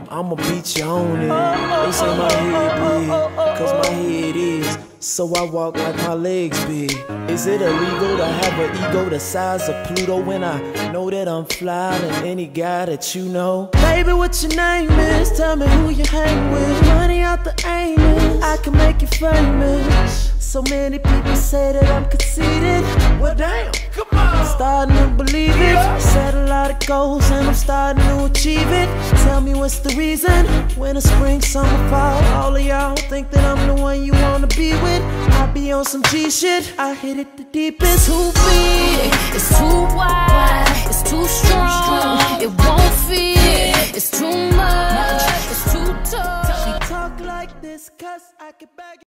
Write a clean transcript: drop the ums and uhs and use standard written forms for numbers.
I'ma beat you on it. They say my head big, cause my head is. So I walk like my legs big. Is it illegal to have an ego the size of Pluto when I know that I'm fly than any guy that you know? Baby, what your name is? Tell me who you hang with. Money out the aim is, I can make you famous. So many people say that I'm conceited. Well, damn, come on. I'm starting to believe it. Set a lot of goals and I'm starting to achieve it. Tell me what's the reason? Winter, spring, summer, fall. All of y'all think that I'm the one you wanna be with. I be on some G shit. I hit it the deepest. Too big, it's too wide, it's too strong. It won't fit, it's too much, it's too tough. She talk like this, cause I can bag it.